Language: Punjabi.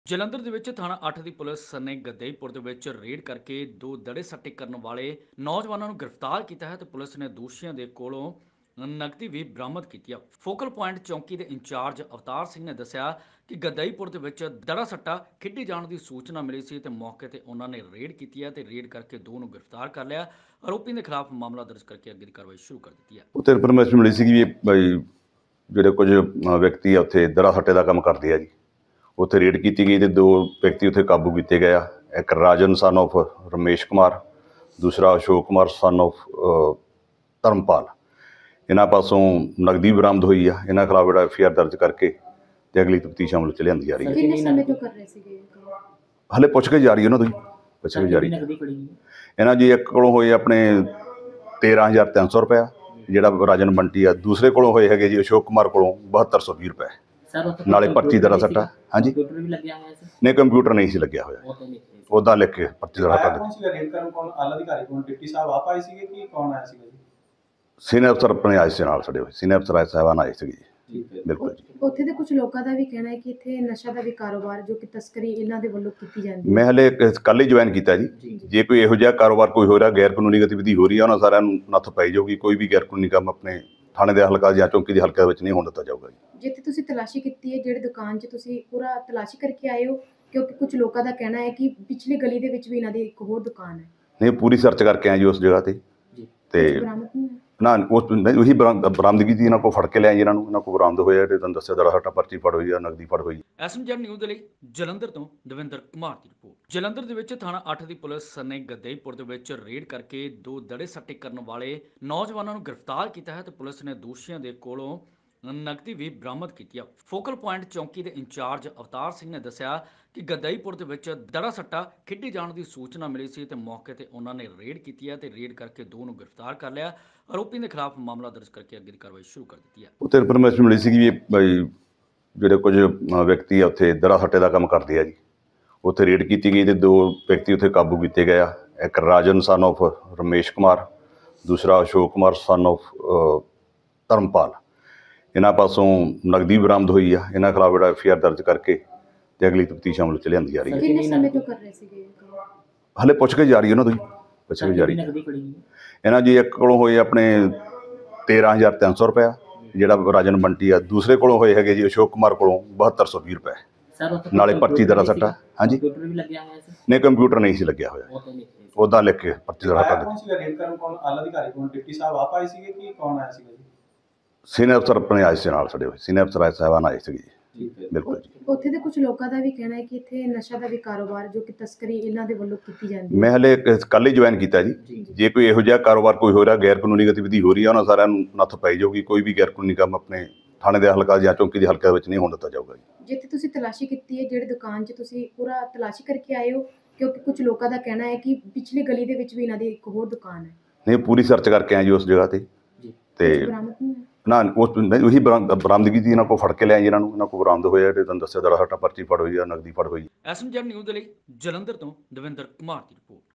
ਜਲੰਧਰ ਦੇ ਵਿੱਚ ਥਾਣਾ 8 ਦੀ ਪੁਲਿਸ ਨੇ ਗਦਈਪੁਰ ਦੇ ਵਿੱਚ ਰੇਡ ਕਰਕੇ ਦੋ ਦੜੇ ਸੱਟੇ ਕਰਨ ਵਾਲੇ ਨੌਜਵਾਨਾਂ ਨੂੰ ਗ੍ਰਿਫਤਾਰ ਕੀਤਾ ਹੈ ਤੇ ਪੁਲਿਸ ਨੇ ਦੋਸ਼ੀਆਂ ਦੇ ਕੋਲੋਂ ਨਕਦੀ ਵੀ ਬਰਾਮਦ ਕੀਤੀ ਹੈ। ਫੋਕਲ ਪੁਆਇੰਟ ਚੌਂਕੀ ਦੇ ਇੰਚਾਰਜ ਅਵਤਾਰ ਸਿੰਘ ਨੇ ਦੱਸਿਆ ਕਿ ਗਦਈਪੁਰ ਦੇ ਵਿੱਚ ਦੜਾ ਸੱਟਾ ਖੇਡੀ ਜਾਣ ਦੀ ਸੂਚਨਾ ਮਿਲੀ ਸੀ ਤੇ ਮੌਕੇ ਤੇ ਉਹਨਾਂ ਨੇ ਰੇਡ ਕੀਤੀ ਹੈ ਤੇ ਰੇਡ ਕਰਕੇ ਦੋ ਨੂੰ ਗ੍ਰਿਫਤਾਰ ਕਰ ਲਿਆ। ਆਰੋਪੀ ਦੇ ਖਿਲਾਫ ਮਾਮਲਾ ਦਰਜ ਕਰਕੇ ਅੱਗੇ ਦੀ ਕਾਰਵਾਈ ਸ਼ੁਰੂ ਕਰ ਦਿੱਤੀ ਹੈ। ਉੱਥੇ ਇਨਫੋਰਮੇਸ਼ਨ ਮਿਲੀ ਸੀ ਵੀ ਭਾਈ ਜਿਹੜੇ ਕੁਝ ਵਿਅਕਤੀ ਆ ਉੱਥੇ ਦੜਾ ਸੱਟੇ ਦਾ ਕੰਮ ਕਰਦੇ ਆ ਜੀ। ਉੱਥੇ ਰੇਡ ਕੀਤੀ ਗਈ ਤੇ ਦੋ ਵਿਅਕਤੀ ਉੱਥੇ ਕਾਬੂ ਕੀਤੇ ਗਏ ਆ। ਇੱਕ ਰਾਜਨ ਸਨ ਆਫ ਰਮੇਸ਼ ਕੁਮਾਰ, ਦੂਸਰਾ ਅਸ਼ੋਕ ਕੁਮਾਰ ਸਨ ਆਫ ਧਰਮਪਾਲ। ਇਹਨਾਂ ਪਾਸੋਂ ਨਗਦੀ ਬਰਾਮਦ ਹੋਈ ਆ। ਇਹਨਾਂ ਖਿਲਾਫ ਜਿਹੜਾ FIR ਦਰਜ ਕਰਕੇ ਤੇ ਅਗਲੀ ਤਫਤੀਸ਼ ਅਮਲ 'ਚ ਲਿਆਂਦੀ ਜਾ ਰਹੀ ਹੈ। ਕਿੰਨੇ ਸਮੇਂ ਤੋਂ ਕਰ ਰਹੇ ਸੀਗੇ? ਹਲੇ ਪੁੱਛਗਿੱਛ ਜਾਰੀ ਉਹਨਾਂ ਤੋਂ ਜੀ, ਪੁੱਛਗਿੱਛ ਜਾਰੀ। ਇਹਨਾਂ ਜੀ ਇੱਕ ਕੋਲੋਂ ਹੋਏ ਆਪਣੇ 13,300 ਰੁਪਇਆ ਜਿਹੜਾ ਰਾਜਨ ਬੰਟੀ ਆ। ਦੂਸਰੇ ਕੋਲੋਂ ਹੋਏ ਹੈਗੇ ਜੀ ਅਸ਼ੋਕ ਕੁਮਾਰ ਕੋਲੋਂ 7220 ਰੁਪਏ। ਨਾਲੇ ਪਰਚੀ ਦਰਾ ਸੱਟਾ। ਹਾਂਜੀ, ਨਹੀਂ ਕੰਪਿਊਟਰ ਨਹੀਂ ਸੀ ਲੱਗਿਆ ਹੋਇਆ, ਉੱਦਾਂ ਲਿਖ ਕੇ ਪਰਚੀ ਦਰਾ ਸੱਟਾ। ਸੀਨੀਅਰ ਅਫਸਰ ਆਪਣੇ ਆਏ ਸੀ ਨਾਲ, ਸਾਡੇ ਸੀਨੀਅਰ ਅਫਸਰ ਸਾਹਿਬਾਨ ਆਏ ਸੀਗੇ ਜੀ। ਬਿਲਕੁਲ ਜੀ। ਉੱਥੇ ਦੇ ਕੁਝ ਲੋਕਾਂ ਦਾ ਵੀ ਕਹਿਣਾ ਹੈ ਕਿ ਇੱਥੇ ਨਸ਼ਾ ਦਾ ਵੀ ਕਾਰੋਬਾਰ ਜੋ ਕਿ ਤਸਕਰੀ ਇਹਨਾਂ ਦੇ ਵੱਲੋਂ ਕੀਤੀ ਜਾਂਦੀ ਹੈ। ਮੈਂ ਹਲੇ ਕੱਲ੍ਹ ਹੀ ਜੁਆਇਨ ਕੀਤਾ ਜੀ। ਜੇ ਕੋਈ ਇਹੋ ਜਿਹਾ ਕਾਰੋਬਾਰ ਕੋਈ ਹੋ ਰਿਹਾ, ਗੈਰ ਕਾਨੂੰਨੀ ਗਤੀਵਿਧੀ ਹੋ ਰਹੀ ਹੈ, ਉਹਨਾਂ ਸਾਰਿਆਂ ਨੂੰ ਨੱਥ ਪਾਈ ਜਾਊਗੀ। ਕੋਈ ਵੀ ਗੈਰ ਕਾਨੂੰਨੀ ਕੰਮ ਆਪਣੇ ਥਾਣੇ ਦੇ ਹਲਕਾ ਜਾਂ ਚੌਂਕੀ ਦੇ ਹਲਕੇ ਵਿੱਚ ਨਹੀਂ ਹੋਣ ਦਿੱਤਾ ਜਾਊਗਾ ਜੀ। ਜਿੱਥੇ ਤੁਸੀਂ ਤਲਾਸ਼ੀ ਕੀਤੀ ਹੈ, ਜਿਹੜੀ ਦੁਕਾਨ 'ਚ ਤੁਸੀਂ ਪੂਰਾ ਤਲਾਸ਼ੀ ਕਰਕੇ ਆਏ ਹੋ, ਕਿਉਂਕਿ ਕੁਝ ਲੋਕਾਂ ਦਾ ਕਹਿਣਾ ਹੈ ਕਿ ਪਿਛਲੀ ਗਲੀ ਦੇ ਵਿੱਚ ਵੀ ਇਹਨਾਂ ਦੀ ਇੱਕ ਹੋਰ ਦੁਕਾਨ ਹੈ। ਨਹੀਂ, ਪੂਰੀ ਸਰਚ ਕਰਕੇ ਆਏ ਜੀ ਉਸ ਜਗ੍ਹਾ ਤੇ ਬਰਾਮਦ ਨਹੀਂ ਹੋਇਆ? ਨਾ, ਉਹੀ ਬਰਾਮਦਗੀ ਦੀ ਇਹਨਾਂ ਕੋਲ ਫੜ ਕੇ ਲਿਆਏ ਜੀ। ਇਹਨਾਂ ਕੋਲ ਬਰਾਮਦ ਹੋਇਆ ਤੇ ਤੁਹਾਨੂੰ ਦੱਸਿਆ ਦੜਾ ਸੱਟਾ, ਪਰਚੀ ਫੜ ਹੋਈ ਆ, ਨਗਦੀ ਫੜ ਹੋਈ। SMZ ਨਿਊਜ਼ ਦੇ ਲਈ ਜਲੰਧਰ ਤੋਂ ਦਵਿੰਦਰ ਕੁਮਾਰ ਦੀ ਰਿਪੋਰਟ। ਜਲੰਧਰ ਦੇ ਵਿੱਚ ਥਾਣਾ 8 ਦੀ ਪੁਲਿਸ ਨੇ ਗਦਈਪੁਰ ਦੇ ਵਿੱਚ ਰੇਡ ਕਰਕੇ ਦੋ ਦੜੇ ਸੱਟੇ ਕਰਨ ਵਾਲੇ ਨੌਜਵਾਨਾਂ ਨੂੰ ਗ੍ਰਿਫਤਾਰ ਕੀਤਾ ਹੈ ਤੇ ਪੁਲਿਸ ਨੇ ਦੋਸ਼ੀਆਂ ਦੇ ਕੋਲੋਂ ਨਕਦੀ ਵੀ ਬਰਾਮਦ ਕੀਤੀ ਹੈ। ਫੋਕਲ ਪੁਆਇੰਟ ਚੌਂਕੀ ਦੇ ਇੰਚਾਰਜ ਅਵਤਾਰ ਸਿੰਘ ਨੇ ਦੱਸਿਆ ਕਿ ਗਦਈਪੁਰ ਦੇ ਵਿੱਚ ਦੜਾ ਸੱਟਾ ਖੇਡੀ ਜਾਣ ਦੀ ਸੂਚਨਾ ਮਿਲੀ ਸੀ ਤੇ ਮੌਕੇ ਤੇ ਉਹਨਾਂ ਨੇ ਰੇਡ ਕੀਤੀ ਹੈ ਤੇ ਰੇਡ ਕਰਕੇ ਦੋ ਨੂੰ ਗ੍ਰਿਫਤਾਰ ਕਰ ਲਿਆ। ਆਰੋਪੀ ਦੇ ਖਿਲਾਫ ਮਾਮਲਾ ਦਰਜ ਕਰਕੇ ਅੱਗੇ ਦੀ ਕਾਰਵਾਈ ਸ਼ੁਰੂ ਕਰ ਦਿੱਤੀ ਹੈ। ਉੱਥੇ ਇਨਫੋਰਮੇਸ਼ਨ ਮਿਲੀ ਸੀ ਵੀ ਭਾਈ ਜਿਹੜੇ ਕੁਝ ਵਿਅਕਤੀ ਆ ਉੱਥੇ ਦੜਾ ਸੱਟੇ ਦਾ ਕੰਮ ਕਰਦੇ ਆ ਜੀ। ਉੱਥੇ ਰੇਡ ਕੀਤੀ ਗਈ ਤੇ ਦੋ ਵਿਅਕਤੀ ਉੱਥੇ ਕਾਬੂ ਕੀਤੇ ਗਏ ਆ। ਇੱਕ ਰਾਜਨ ਸਨ ਆਫ ਰਮੇਸ਼ ਕੁਮਾਰ, ਦੂਸਰਾ ਅਸ਼ੋਕ ਕੁਮਾਰ ਸਨ ਆਫ ਧਰਮਪਾਲ। ਇਹਨਾਂ ਪਾਸੋਂ ਨਗਦੀ ਬਰਾਮਦ ਹੋਈ ਆ। ਇਹਨਾਂ ਖਿਲਾਫ ਜਿਹੜਾ FIR ਦਰਜ ਕਰਕੇ ਤੇ ਅਗਲੀ ਤਫਤੀਸ਼ ਅਮਲ 'ਚ ਲਿਆਂਦੀ ਜਾ ਰਹੀ ਹੈ। ਕਿੰਨੇ ਸਮੇਂ ਤੋਂ ਕਰ ਰਹੇ ਸੀਗੇ? ਹਲੇ ਪੁੱਛਗਿੱਛ ਜਾਰੀ ਉਹਨਾਂ ਤੋਂ ਜੀ, ਪੁੱਛਗਿੱਛ ਜਾਰੀ। ਇਹਨਾਂ ਜੀ ਇੱਕ ਕੋਲੋਂ ਹੋਏ ਆਪਣੇ 13,300 ਰੁਪਇਆ ਜਿਹੜਾ ਰਾਜਨ ਬੰਟੀ ਆ। ਦੂਸਰੇ ਕੋਲੋਂ ਹੋਏ ਹੈਗੇ ਜੀ ਅਸ਼ੋਕ ਕੁਮਾਰ ਕੋਲੋਂ 7220 ਰੁਪਏ। ਨਾਲੇ ਪਰਚੀ ਦਰਾ ਸੱਟਾ। ਹਾਂਜੀ, ਨਹੀਂ ਕੰਪਿਊਟਰ ਨਹੀਂ ਸੀ ਲੱਗਿਆ ਹੋਇਆ, ਉੱਦਾਂ ਲਿਖ ਕੇ ਪਰਚੀ ਦਰਾ ਸੱਟਾ। ਸੀਨੀਅਰ ਅਫਸਰ ਆਪਣੇ ਆਏ ਸੀ ਨਾਲ, ਸਾਡੇ ਸੀਨੀਅਰ ਅਫਸਰ ਸਾਹਿਬਾਨ ਆਏ ਸੀਗੇ ਜੀ। ਬਿਲਕੁਲ ਜੀ। ਉੱਥੇ ਦੇ ਕੁਝ ਲੋਕਾਂ ਦਾ ਵੀ ਕਹਿਣਾ ਹੈ ਕਿ ਇੱਥੇ ਨਸ਼ਾ ਦਾ ਵੀ ਕਾਰੋਬਾਰ ਜੋ ਕਿ ਤਸਕਰੀ ਇਹਨਾਂ ਦੇ ਵੱਲੋਂ ਕੀਤੀ ਜਾਂਦੀ ਹੈ। ਮੈਂ ਹਲੇ ਕੱਲ੍ਹ ਹੀ ਜੁਆਇਨ ਕੀਤਾ ਜੀ। ਜੇ ਕੋਈ ਇਹੋ ਜਿਹਾ ਕਾਰੋਬਾਰ ਕੋਈ ਹੋ ਰਿਹਾ, ਗੈਰ ਕਾਨੂੰਨੀ ਗਤੀਵਿਧੀ ਹੋ ਰਹੀ ਹੈ, ਉਹਨਾਂ ਸਾਰਿਆਂ ਨੂੰ ਨੱਥ ਪਾਈ ਜਾਊਗੀ। ਕੋਈ ਵੀ ਗੈਰ ਕਾਨੂੰਨੀ ਕੰਮ ਆਪਣੇ ਥਾਣੇ ਦੇ ਹਲਕਾ ਜਾਂ ਚੌਂਕੀ ਦੇ ਹਲਕੇ ਵਿੱਚ ਨਹੀਂ ਹੋਣ ਦਿੱਤਾ ਜਾਊਗਾ ਜੀ। ਜਿੱਥੇ ਤੁਸੀਂ ਤਲਾਸ਼ੀ ਕੀਤੀ ਹੈ, ਜਿਹੜੀ ਦੁਕਾਨ 'ਚ ਤੁਸੀਂ ਪੂਰਾ ਤਲਾਸ਼ੀ ਕਰਕੇ ਆਏ ਹੋ, ਕਿਉਂਕਿ ਕੁਝ ਲੋਕਾਂ ਦਾ ਕਹਿਣਾ ਹੈ ਕਿ ਪਿਛਲੀ ਗਲੀ ਦੇ ਵਿੱਚ ਵੀ ਇਹਨਾਂ ਦੀ ਇੱਕ ਹੋਰ ਦੁਕਾਨ ਹੈ। ਨਹੀਂ, ਪੂਰੀ ਸਰਚ ਕਰਕੇ ਆਏ ਜੀ ਉਸ ਜਗ੍ਹਾ ਤੇ ਬਰਾਮਦ ਨਹੀਂ ਹੋਇਆ? ਨਾ, ਉਹੀ ਬਰਾਮਦਗੀ ਦੀ ਇਹਨਾਂ ਕੋਲ ਫੜ ਕੇ ਲਿਆਏ ਜੀ। ਇਹਨਾਂ ਕੋਲ ਬਰਾਮਦ ਹੋਇਆ ਤੇ ਤੁਹਾਨੂੰ ਦੱਸਿਆ ਦੜਾ ਸੱਟਾ, ਪਰਚੀ ਫੜ ਹੋਈ ਆ, ਨਗਦੀ ਫੜ ਹੋਈ। SMZ ਨਿਊਜ਼ ਦੇ ਲਈ ਜਲੰਧਰ ਤੋਂ ਦਵਿੰਦਰ ਕੁਮਾਰ ਦੀ ਰਿਪੋਰਟ।